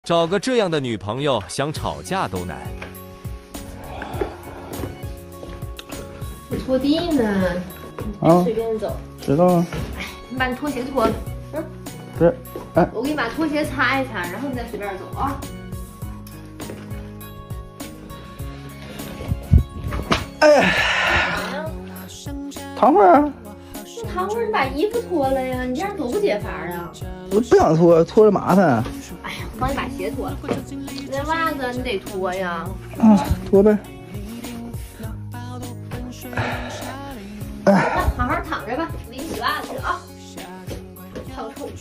找个这样的女朋友，想吵架都难。 你拖地呢？ 啊， 随便走。 知道啊。 哎，你把你拖鞋脱了。嗯。 是。哎， 我给你把拖鞋擦一擦，然后你再随便走啊。 哎，躺会儿。 躺会儿，你把衣服脱了呀，你这样多不解乏啊！ 我不想脱，脱着麻烦。 哎呀，我帮你把鞋脱了，那袜子你得脱呀。 啊，脱呗。 那好好躺着吧，我给你洗袜子去啊。好臭。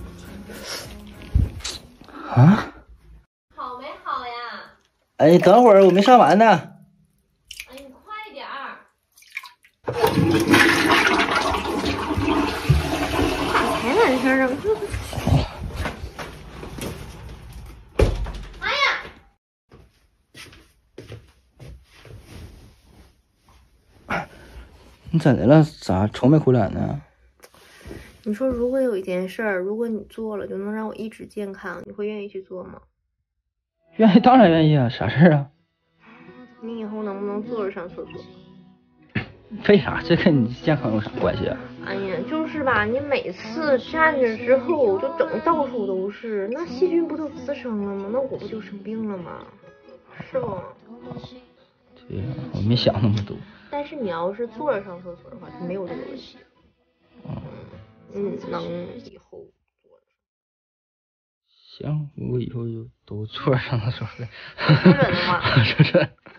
啊？ 好没好呀？ 哎，等会儿我没上完呢。 哎，你快点儿。才完事儿啊！哎呀！ 你怎的了？咋愁眉苦脸的？ 你说，如果有一件事儿，如果你做了就能让我一直健康，你会愿意去做吗？ 愿意，当然愿意啊！啥事儿啊？ 你以后能不能坐着上厕所？ 为啥？这跟你健康有啥关系啊？ 哎呀，就是吧，你每次站着之后就整到处都是，那细菌不都滋生了吗？那我不就生病了吗？是不？ 对呀，我没想那么多。 但是你要是坐着上厕所的话，就没有这个问题。能以后坐着。 行，我以后就都坐着上厕所了。 说准的话。 说准。